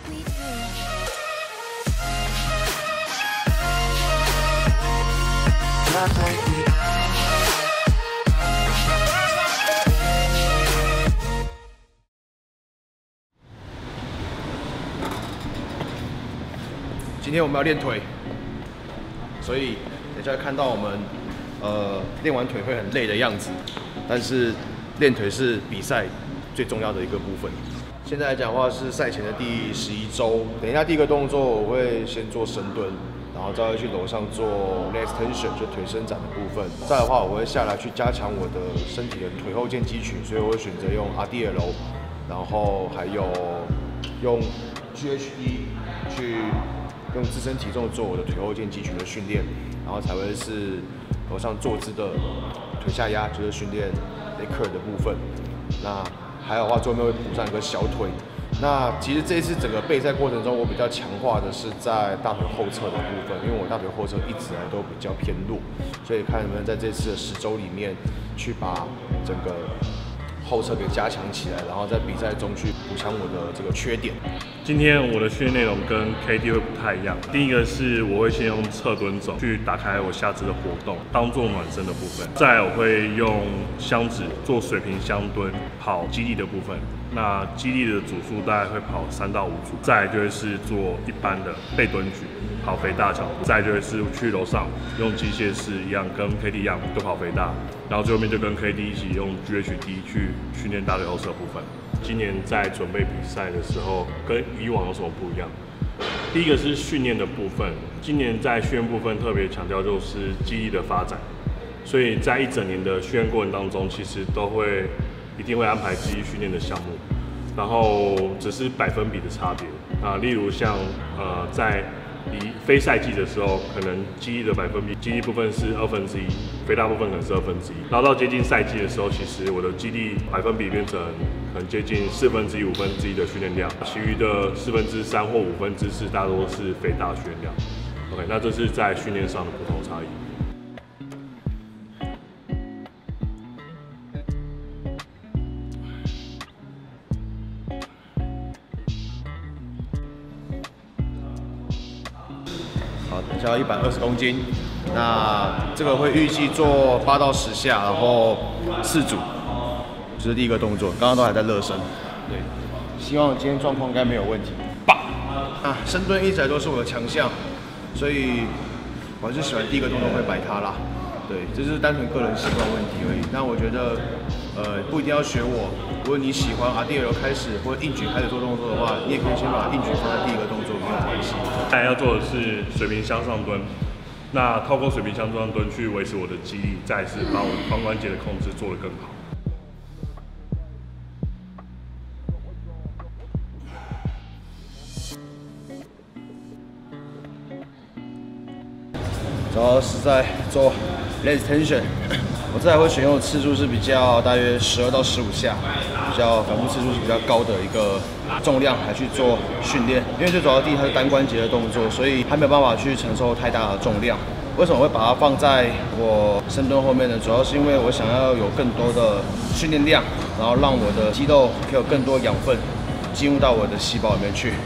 今天我们要练腿，所以等一下看到我们练完腿会很累的样子，但是练腿是比赛最重要的一个部分。现在来讲的话是赛前的第11周，等一下第一个动作我会先做深蹲，然后再会去楼上做 leg extension 就腿伸展的部分。再的话我会下来去加强我的身体的腿后腱肌群，所以我会选择用 RDL， 然后还有用 GHD 去用自身体重做我的腿后腱肌群的训练，然后才会是楼上坐姿的腿下压，就是训练 leg curl 的部分。那还有的话，最后面会补上一个小腿。那其实这一次整个备赛过程中，我比较强化的是在大腿后侧的部分，因为我大腿后侧一直来都比较偏弱，所以看能不能在这次的10周里面去把整个后侧给加强起来，然后在比赛中去补强我的这个缺点。 今天我的训练内容跟 KD 会不太一样。第一个是我会先用侧蹲走去打开我下肢的活动，当做暖身的部分。再来我会用箱子做水平箱蹲，跑肌力的部分。那肌力的组数大概会跑3到5组。再来就会是做一般的背蹲举，跑肥大角度。再来就会是去楼上用机械式一样，跟 KD 一样都跑肥大。然后最后面就跟 KD 一起用 GHD 去训练大腿后侧部分。今年在准备比赛的时候，跟以往有什么不一样？第一个是训练的部分，今年在训练部分特别强调就是肌力的发展，所以在一整年的训练过程当中，其实一定会安排肌力训练的项目，然后只是百分比的差别啊，例如像在非赛季的时候，可能肌力的百分比，肌力部分是1/2，肥大部分可能是1/2，然后到接近赛季的时候，其实我的肌力百分比变成可能接近1/4、1/5的训练量，其余的3/4或4/5大多是肥大训练量。OK， 那这是在训练上的不同差异。 好，等一下120公斤，那这个会预计做8到10下，然后4组，这是第一个动作。刚刚都还在热身，对，希望今天状况应该没有问题。啊，深蹲一直来都是我的强项，所以我还是喜欢第一个动作会摆它啦。对，这就是单纯个人习惯问题而已。但我觉得，不一定要学我。如果你喜欢RDL开始或者硬举开始做动作的话，你也可以先把硬举放在第一个动作，没有关系。 接下来要做的是水平向上蹲，那透过水平向上蹲去维持我的肌力，再是把我的髋关节的控制做得更好。 主要是在做 leg extension， 我这还会选用的次数是比较大约12到15下，比较反复次数是比较高的一个重量来去做训练。因为最主要第一它是单关节的动作，所以它没有办法去承受太大的重量。为什么会把它放在我深蹲后面呢？主要是因为我想要有更多的训练量，然后让我的肌肉可以有更多养分进入到我的细胞里面去。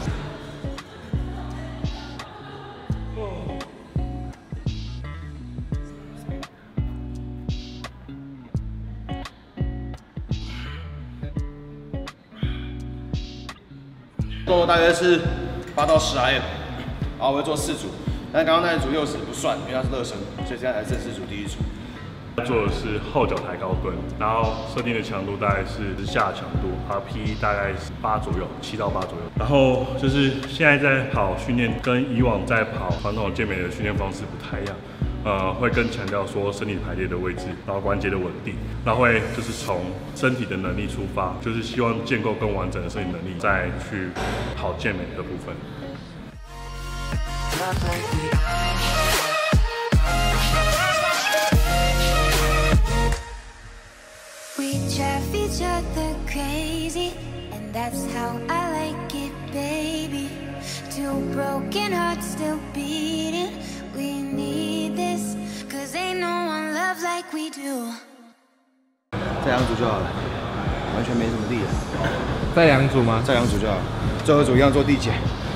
动作大约是8到10 RM， 然后我会做4组，但刚刚那一组60不算，因为它是热身，所以现在才正式组第1组。 做的是后脚抬高蹲，然后设定的强度大概是10下强度，RPE 大概是8左右，7到8左右。然后就是现在在跑训练，跟以往在跑传统健美的训练方式不太一样。会更强调说身体排列的位置，然后关节的稳定，然后会就是从身体的能力出发，就是希望建构更完整的身体能力，再去跑健美的部分。 We drive each other crazy, and that's how I like it, baby. Two broken hearts still beating. We need this, 'cause ain't no one love like we do. 这样子就好了。 完全没什么力了。 再2组吗？ 再2组就好，最后一组一样做递减。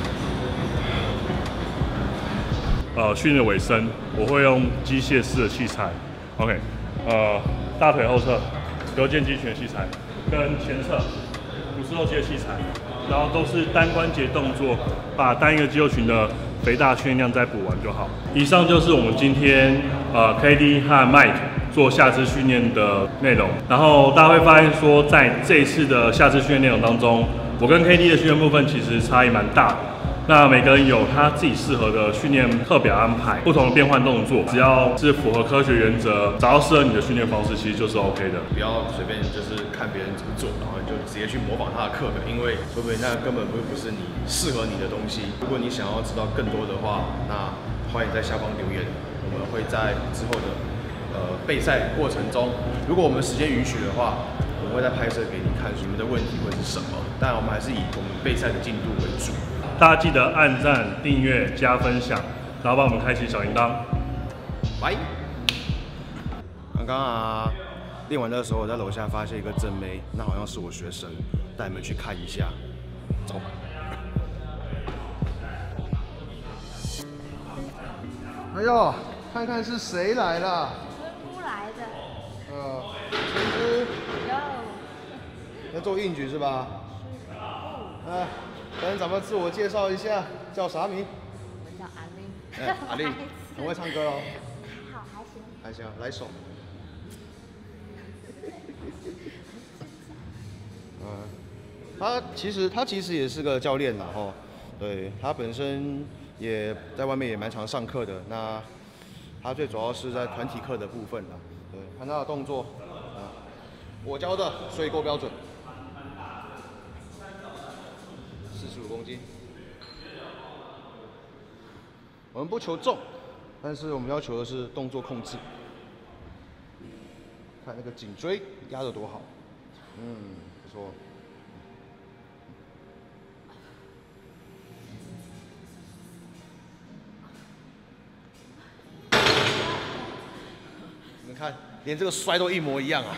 训练尾声，我会用机械式的器材 ，OK， 大腿后侧刘健肌群的器材，跟前侧股四头肌的器材，然后都是单关节动作，把单一个肌肉群的肥大训练量再补完就好。以上就是我们今天KD 和 Mike 做下肢训练的内容。然后大家会发现说，在这一次的下肢训练内容当中，我跟 KD 的训练部分其实差异蛮大的。那每个人有他自己适合的训练课表安排，不同的变换动作，只要是符合科学原则，找到适合你的训练方式，其实就是 OK 的。 不要随便就是看别人怎么做，然后你就直接去模仿他的课表，因为说不定那根本不是你适合你的东西。如果你想要知道更多的话，那欢迎在下方留言，我们会在之后的备赛过程中，如果我们时间允许的话，我们会再拍摄给你看你们的问题会是什么。当然，我们还是以我们备赛的进度为主。 大家记得按赞、订阅、加分享，然后帮我们开启小铃铛。 拜。刚刚练完的时候，我在楼下发现一个正妹，那好像是我学生，带你们去看一下。走。哎呦，看看是谁来了？ 村姑来的。 村姑。 有。 要做硬举是吧？跟咱们自我介绍一下，叫啥名？ 我叫阿令。 阿令，很会唱歌哦。 还好，还行。 还行，来一首。他其实也是个教练啦，吼，对他本身也在外面也蛮常上课的。那他最主要是在团体课的部分啦，对，看他的动作，我教的，所以够标准。45公斤，我们不求重，但是我们要求的是动作控制。看那个颈椎压得多好，不错。你们看，连这个摔都一模一样啊！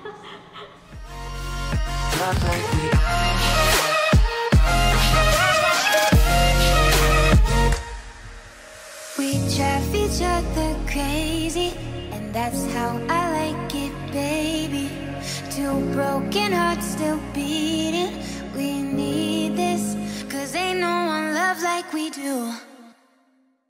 We drive each other crazy, and that's how I like it, baby. Two broken hearts still beating. We need this, 'cause ain't no one loves like we do.